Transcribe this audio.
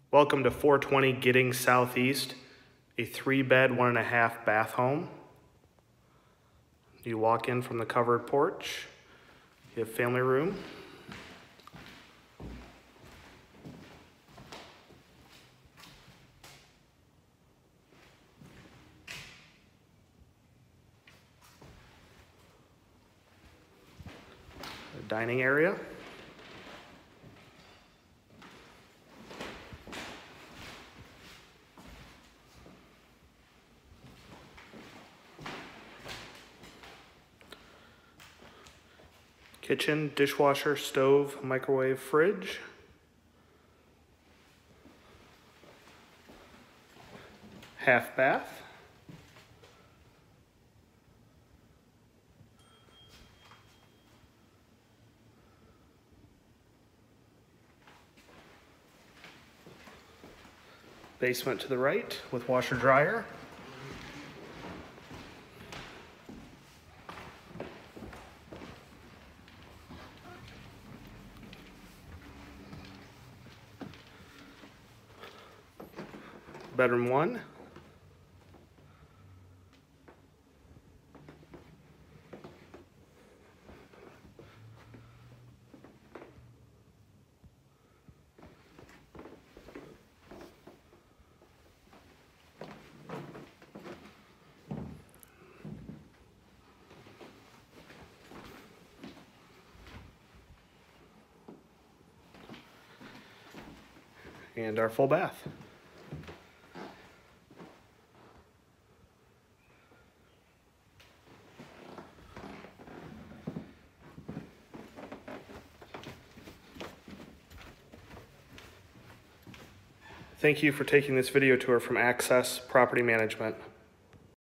Welcome to 420 Giddings Southeast, a 3-bed, 1.5 bath home. You walk in from the covered porch. You have family room. A dining area. Kitchen, dishwasher, stove, microwave, fridge. Half bath. Basement to the right with washer dryer. Bedroom 1. And our full bath. Thank you for taking this video tour from Access Property Management.